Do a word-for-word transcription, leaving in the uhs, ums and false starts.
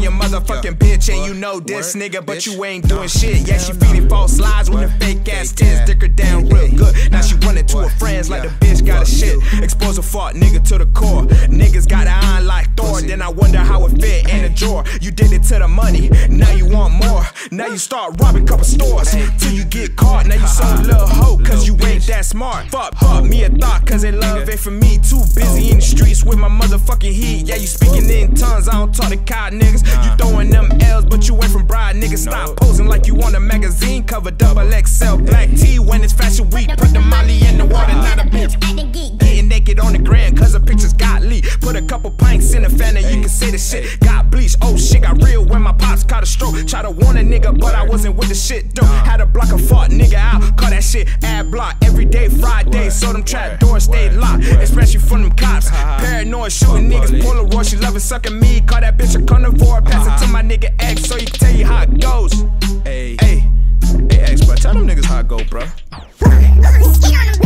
your motherfucking bitch, and you know this nigga, but you ain't doing shit. Yeah, she feeding false lies with her fake ass tits, dick her down real good. Now she running to her friends like the bitch got a shit. Expose a fuck nigga to the core. Niggas got an iron like Thor, then I wonder how it fit in a drawer. You did it to the money, now you want more. Now you start robbing couple stores till you get caught. Now you some little hoe cause you ain't that smart. Fuck, fuck me a thought cause they love it for me. Too busy in the streets with my motherfucking heat. Yeah, you speaking in tongues, I don't talk to cod niggas. You throwing them L's but you went from bride niggas. Stop posing like you want a magazine cover. Double X L black tee when it's fashion week. Put the molly in the water, not a bitch getting naked on the grand cause the pictures got leaked. Put a couple pints in a fan and you can say the shit got bleached. Oh shit got real when my pops caught a stroke. Try to warn a nigga but I wasn't with the shit though. Had to block a fought nigga out, call that shit ad block. Every day Friday so them trap doors stay locked, especially from them cops. Paranoid shooting niggas, Polaroid, she loving sucking me. Call that bitch a carnivore, pass it to my nigga X so he can tell you how it goes. Hey, hey, hey X bro, tell them niggas how it go bro.